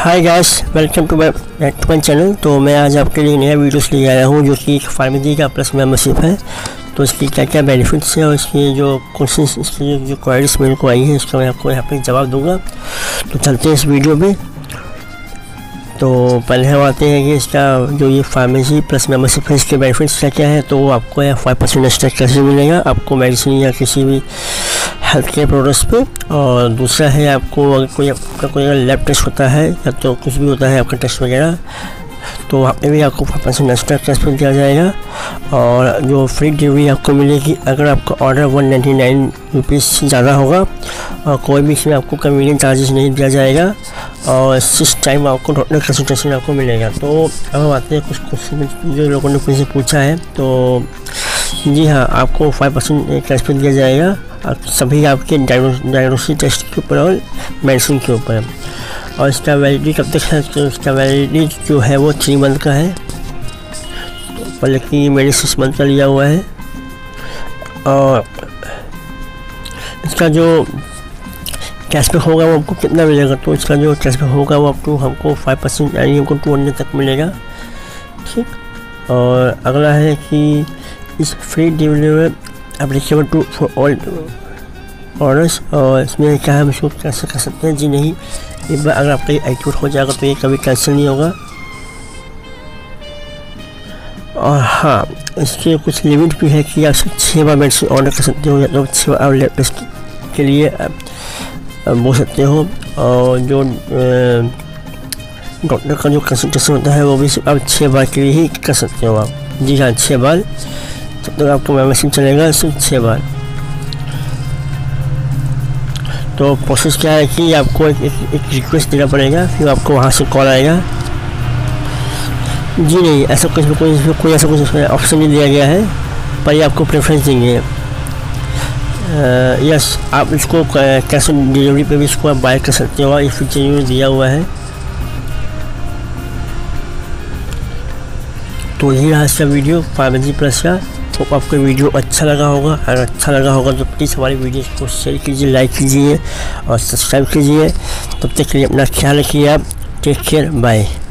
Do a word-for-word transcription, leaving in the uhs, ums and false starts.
Hi guys, welcome to my to my channel. तो मैं आज आपके लिए नया वीडियोस ले आया हूँ जो कि फार्मेसी का प्लस मेंबरशिप है। तो इसकी क्या क्या बेनिफिट्स है और इसकी जो क्वेश्चन इसकी जो क्वेरीज मेरे को आई है इसका मैं आपको यहाँ पे जवाब दूंगा। तो चलते हैं इस वीडियो में। तो पहले हम आते हैं कि इसका जो ये फार्मेसी प्लस मेंबरशिप है इसके बेनिफिट्स क्या क्या है। तो वो आपको यहाँ फाइव परसेंट एक्स्ट्रा कैसे मिलेगा आपको मेडिसिन या किसी भी हेल्थ केयर प्रोडक्ट्स पे। और दूसरा है आपको अगर कोई आपका कोई अगर लैब टेस्ट होता है या तो कुछ भी होता है आपका टेस्ट वगैरह तो वहाँ पे भी आपको फाइव परसेंट एक्स्ट्रा कैशबैक दिया जाएगा। और जो फ्री डिलीवरी आपको मिलेगी अगर आपका order one ninety nine rupees से ज़्यादा होगा और कोई भी इसमें आपको कन्वीनियंस चार्जेस नहीं दिया जाएगा। और सिक्स टाइम आपको डॉक्टर कंसल्टेशन आपको मिलेगा। तो अब हम आते हैं कुछ क्वेश्चन जो लोगों ने मुझसे पूछा है। तो जी हाँ, आपको फाइव परसेंट कैशबैक दिया जाएगा सभी आपके डायग्नोस्टिक टेस्ट के ऊपर और मेडिसिन के ऊपर। और इसका वैलिडिटी कब तक है तो इसका वैलिडिटी जो है वो थ्री मंथ का है। तो पहले कि मेरे सिक्स मंथ का लिया हुआ है। और इसका जो कैशबैक होगा वो आपको कितना मिलेगा तो इसका जो कैशबैक होगा वो आपको हमको फाइव परसेंट यानी हमको टू हंड्रेड तक मिलेगा। ठीक। और अगला है कि इस free delivery applicable to for all orders. और इसमें क्या हम इसको कैसे कर सकते हैं। जी नहीं, एक बार अगर आपका ये एक्टिवेट हो जाएगा तो ये कभी कैंसिल नहीं होगा। और हाँ, इसके कुछ लिमिट भी है कि आप छः बार मेडिसिन ऑर्डर कर सकते हो या तो छः बार आप लैब टेस्ट के लिए बोल सकते हो। और जो डॉक्टर का जो कंसल्टेशन होता है वो भी आप छः बार के लिए ही कर सकते हो आप। जी हाँ, छः बार तब तक आपको मेंबरशिप चलेगा सिर्फ छः बार। तो प्रोसेस क्या है कि आपको एक, एक, एक रिक्वेस्ट देना पड़ेगा फिर आपको वहाँ से कॉल आएगा। जी नहीं, ऐसा कुछ भी कोई कोई ऐसा कुछ ऑप्शन नहीं दिया गया है पर ये आपको प्रेफरेंस देंगे। यस, आप इसको कैश ऑन डिलीवरी पे भी इसको आप बाय कर सकते हो। ये फीचर यूँ दिया हुआ है। तो यही रहा इसका वीडियो फार्मेसी प्लस का। तो आपको वीडियो अच्छा लगा होगा, अगर अच्छा लगा होगा तो प्लीज़ हमारी वीडियो को शेयर कीजिए, लाइक कीजिए और सब्सक्राइब कीजिए। तब तक के लिए अपना ख्याल रखिए आप। Take care, bye.